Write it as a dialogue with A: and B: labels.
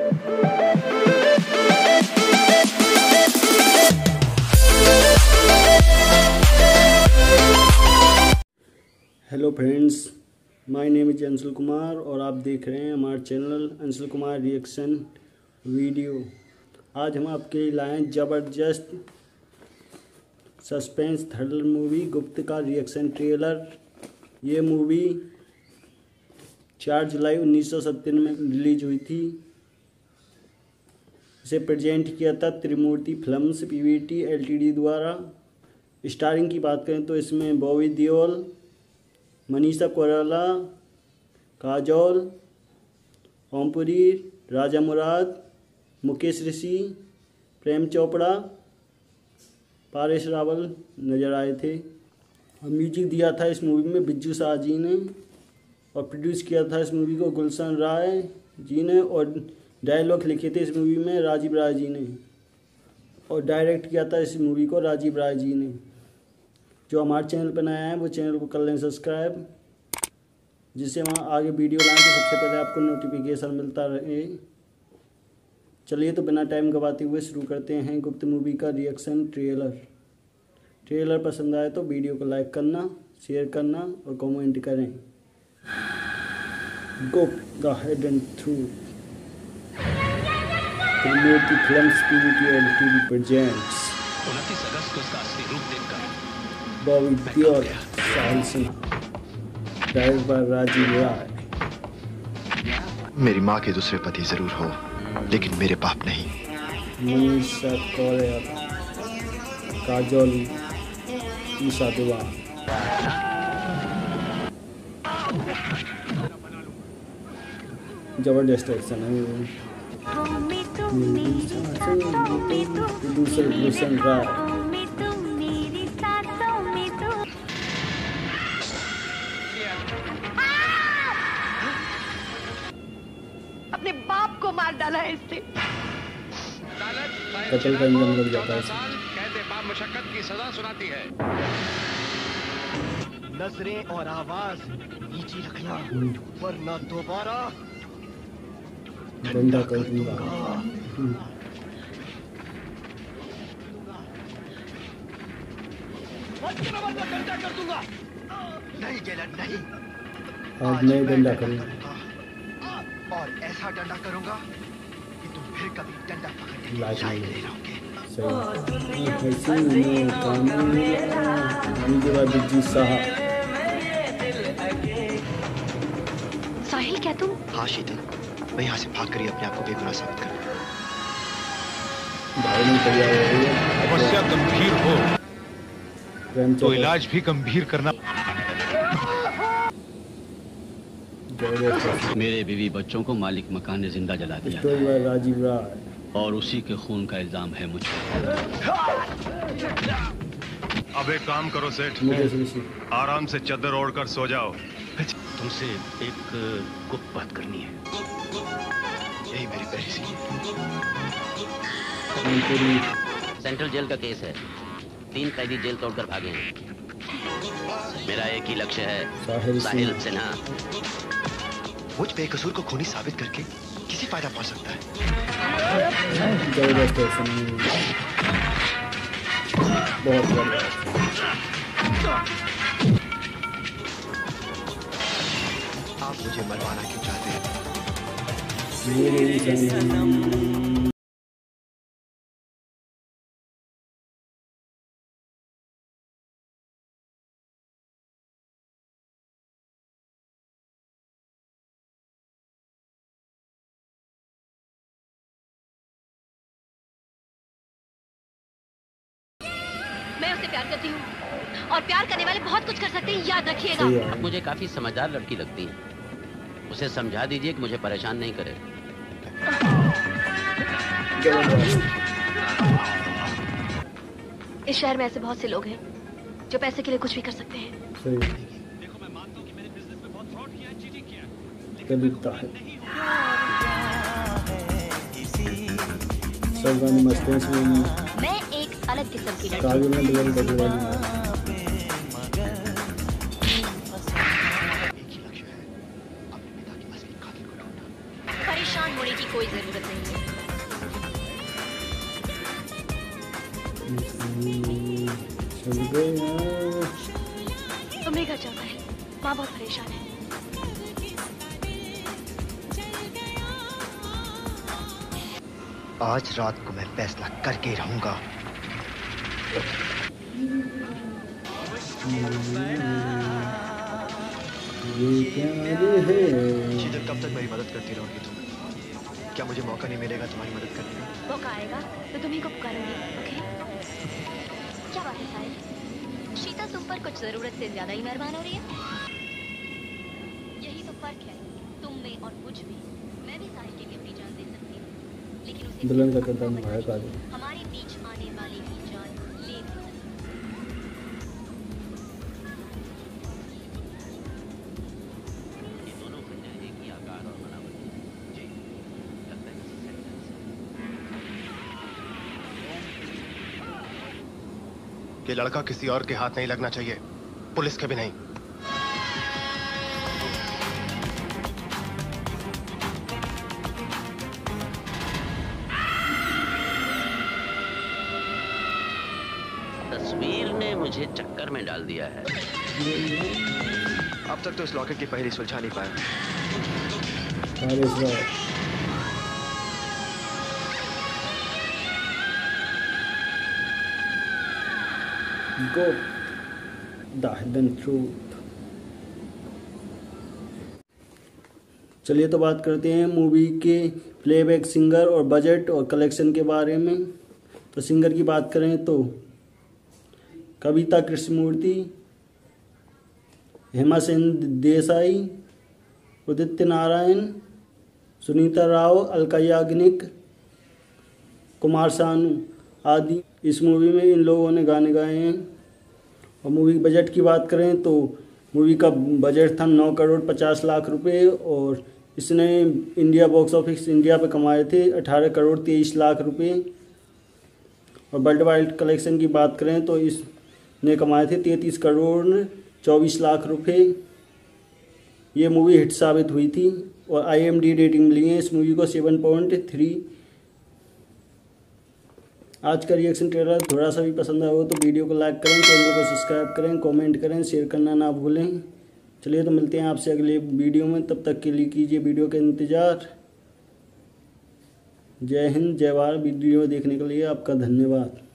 A: Hello friends, my name is Anshul Kumar और आप देख रहे हैं हमारा channel Anshul Kumar reaction video. आज हम आपके लाए ज़बरदस्त सस्पेंस थ्रिलर मूवी गुप्त का रिएक्शन ट्रेलर। ये मूवी 4 जुलाई 1997 में रिलीज हुई थी। इसे प्रेजेंट किया था त्रिमूर्ति फिल्म्स पीवीटी एलटीडी द्वारा। स्टारिंग की बात करें तो इसमें बॉबी देओल, मनीषा कोइराला, काजोल, ओमपुरी, राजा मुराद, मुकेश ऋषि, प्रेम चोपड़ा, पारेश रावल नज़र आए थे। और म्यूजिक दिया था इस मूवी में बिज्जू शाह जी ने और प्रोड्यूस किया था इस मूवी को गुलशन राय जी ने। और डायलॉग लिखे थे इस मूवी में राजीव राय जी ने और डायरेक्ट किया था इस मूवी को राजीव राय जी ने। जो हमारे चैनल पर नया है वो चैनल को कर लें सब्सक्राइब, जिससे वहाँ आगे वीडियो लाएँ तो सबसे पहले आपको नोटिफिकेशन मिलता रहे। चलिए तो बिना टाइम गवाते हुए शुरू करते हैं गुप्त मूवी का रिएक्शन ट्रेलर पसंद आए तो वीडियो को लाइक करना, शेयर करना और कमेंट करें। Gupt the hidden truth Trimurti films PVT LTD presents.
B: 29 अगस्त को इसका असली रूप देखकर
A: बॉबी देओल, साहिल सिन्हा, डायरेक्टर राजीव राय।
C: मेरी माँ के दूसरे पति जरूर हो, लेकिन मेरे बाप नहीं।
A: मनीषा कोइराला, काजोल, ईशा दुआ। जबरदस्त एक्शन है। दूसरे गुलशन राय।
D: अपने बाप को मार डाला है इसने।
A: कत्ल का इंजन लग जाता है।
B: कहते बाप मुशक्कत की सजा सुनाती है।
E: नजरें और आवाज नीची रखना वरना दोबारा
A: डंडा कर दूंगा।
E: डंडा कर दूंगा। नहीं गैलन नहीं,
A: आज मैं डंडा करूंगा
E: और ऐसा डंडा करूंगा कि तुम फिर कभी डंडा पकड़ने के
A: लायक
E: लायक
A: नहीं
E: नहीं रहोगे।
A: बिज्जू शाह।
D: साहिल क्या तुम?
C: हाँ शीतल, मैं यहाँ से भाग कर ही अपने आप को बेगुनाह साबित करूँ।
B: समस्या गंभीर हो तो इलाज भी गंभीर करना।
F: मेरे बीवी बच्चों को मालिक मकान ने जिंदा जला दिया
A: राजीव राय
F: और उसी के खून का इल्जाम है मुझ पर।
B: अब एक काम करो सेठ, आराम से चादर ओढ़कर सो जाओ।
F: तुमसे एक गुप्त बात करनी है।
C: यही मेरी पहली सी।
F: सेंट्रल जेल का केस है। 3 कैदी जेल तोड़कर भागे हैं। मेरा एक ही लक्ष्य है, साहिल सिन्हा।
C: मुझ बेकसूर को खूनी साबित करके किसी फायदा पहुंच सकता है।
A: बहुत
C: आप मुझे मरवाना क्यों चाहते हैं?
D: मैं उससे प्यार करती हूँ और प्यार करने वाले बहुत कुछ कर सकते हैं, याद रखिएगा।
F: आप मुझे काफी समझदार लड़की लगती हैं। उसे समझा दीजिए कि मुझे परेशान नहीं करे।
D: इस शहर में ऐसे बहुत से लोग हैं जो पैसे के लिए कुछ भी कर सकते हैं।
B: देखो मैं मानता हूँ कि मैंने बिजनेस में बहुत फ्रॉड किया है, चीटिंग किया है।
A: सब गाने मस्त हैं।
D: मैं एक अलग किस्म की लड़की।
A: काजोल ने बिलम बदल वाली
D: परेशान होने की कोई जरूरत नहीं है।
A: चल गया।
D: तो मेरा चाहता है, माँ बहुत परेशान है।
E: आज रात को मैं फैसला करके ही रहूंगा।
A: ये प्यार है।
E: शीतल, कब तक मेरी मदद करती रहोगी तुम? क्या मुझे मौका नहीं मिलेगा तुम्हारी मदद करने का?
D: मौका आएगा तो तुम्ही को पुकारूंगी, ओके? क्या बात है साहिल? शीतल तुम पर कुछ जरूरत से ज्यादा ही मेहरबान हो रही है। यही तो फर्क है तुम में और मुझ में। मैं भी साहिल के लिए अपनी जान दे सकती हूँ, लेकिन उसे
A: दुल्हन का किरदार निभाया काजोल।
D: हमारे बीच आने वाले की जान ले नहीं सकती।
F: ये दोनों खंजर एक ही आकार और बनावट के। जी, लगता है किसी सेंटर से।
C: ये लड़का किसी और के हाथ नहीं लगना चाहिए, पुलिस के भी नहीं।
F: तस्वीर ने मुझे चक्कर में डाल दिया है।
E: अब तक तो इस लॉकेट की पहेली सुलझा नहीं पाया।
A: अरे इस बार गो द हिडन ट्रूथ। चलिए तो बात करते हैं मूवी के प्लेबैक सिंगर और बजट और कलेक्शन के बारे में। तो सिंगर की बात करें तो कविता कृष्णमूर्ति, हेमा सेन देसाई, उदित नारायण, सुनीता राव, अलका याग्निक, कुमार सानू आदि इस मूवी में इन लोगों ने गाने गाए हैं। और मूवी के बजट की बात करें तो मूवी का बजट था 9 करोड़ 50 लाख रुपए और इसने इंडिया बॉक्स ऑफिस इंडिया पे कमाए थे 18 करोड़ 23 लाख रुपए। और वर्ल्ड वाइड कलेक्शन की बात करें तो इसने कमाए थे 33 करोड़ 24 लाख रुपए। ये मूवी हिट साबित हुई थी और IMDb रेटिंग मिली है इस मूवी को 7.3। आज का रिएक्शन ट्रेलर थोड़ा सा भी पसंद आया हो तो वीडियो को लाइक करें, चैनल को सब्सक्राइब करें, कमेंट करें, शेयर करना ना भूलें। चलिए तो मिलते हैं आपसे अगले वीडियो में, तब तक के लिए कीजिए वीडियो का इंतज़ार। जय हिंद, जय भारत। वीडियो देखने के लिए आपका धन्यवाद।